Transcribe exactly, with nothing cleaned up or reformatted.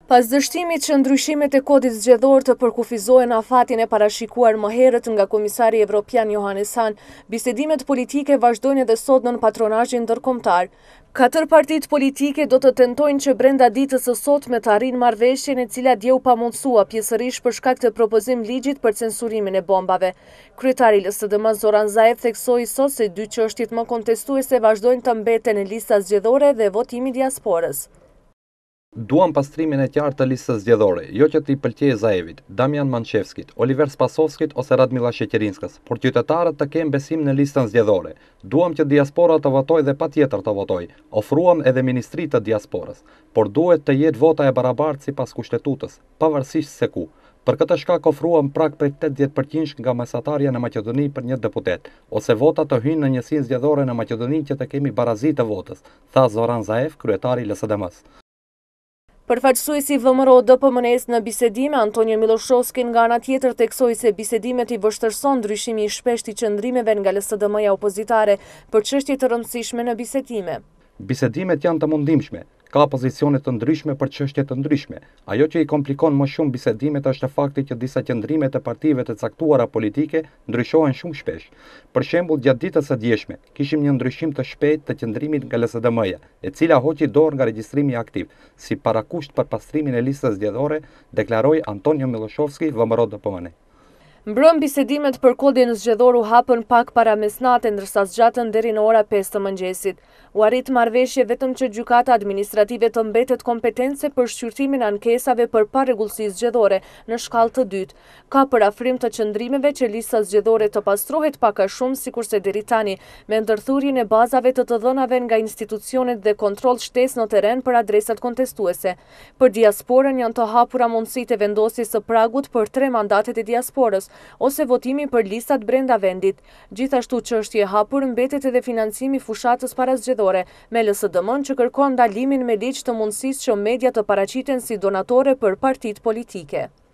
Pas dështimit që ndryshimet e kodit zgjedhor të përkufizohen afatin e parashikuar më herët nga Komisari Evropian Johannes Hahn, bisedimet politike vazhdojnë edhe sot nën patronazhin ndërkombëtar. Katër partitë politike do të tentojnë që brenda ditës së sotme të arrijnë marrëveshjen e cila dje u pamundësua pjesërisht për shkak të propozim ligjit për censurimin e bombave. Kryetari i L S D M Zoran Zaev theksoi sot se dy çështjet më kontestuese vazhdojnë të mbeten në lista zgjedhore dhe votimi i diasporës. Duam pastrimin e qartë të listës zgjedhore, jo që t'i pëlqejë Zaevit, Damian Manchevskit, Oliver Spasovskit ose Radmila Sheqerinskës, por qytetarët të kenë besim në listën zgjedhore. Duam që diaspora të votojë dhe patjetër të votojë. Ofruam edhe ministri të diasporës, por duhet të jetë vota e barabartë sipas kushtetutës, pavarësisht se ku. Për këtë shkak ofruam prag prej tetëdhjetë përqind nga mesatarja në Maqedoni për një deputet, ose vota të hyjnë në njësinë zgjedhore në Maqedoni që të kemi barazi të votës, tha Zoran Zaev, kryetari i L S D M-s. Përfaqësuesi V M R O D P M N-s në bisedime, Antonio Miloshovski nga ana tjetër theksoi se bisedimet i vështërson ndryshimi i shpeshtë i qëndrimeve nga L S D M-ja opozitare për çështje të rëndësishme në bisedime. Bisedimet janë të mundimshme, ka pozicione të ndryshme për çështje të ndryshme. Ajo që i komplikon më shumë bisedimet është fakti që disa qëndrime të partive të caktuara politike ndryshohen shumë shpesh. Për shembull, gjatë ditës së djeshme, kishim një ndryshim të shpejtë të qëndrimit nga L S D M-ja, e cila hoqi dorë nga regjistrimi aktiv, si parakusht për pastrimin e listës zgjedhore, deklaroi Antonio Miloshovski, V M R O D P M N. Mbrëm bisedimet për kodin zgjedhor u hapën pak para mesnate, ndërsa zgjatën deri në ora pesë të mëngjesit. U arrit marrëveshje vetëm që gjykata administrative të mbetet kompetence për shqyrtimin e ankesave për parregullsi zgjedhore në shkallë të dytë. Ka parafrim të qëndrimeve që lista zgjedhore të pastrohet pak a shumë sikurse deri tani, me ndërthurjen e bazave të të dhënave nga institucionet dhe kontroll shtesë në terren për adresat kontestuese. Për diasporën janë të hapura mundësitë e vendosjes së pragut për tre mandatet e diasporës, ose votimi për listat brenda vendit. Gjithashtu çështje e hapur mbetet edhe financimi fushatës parazgjedhore, me L S D M-n që kërkon ndalimin me ligj të mundësisë që media të paraqiten si donatore për partitë politike.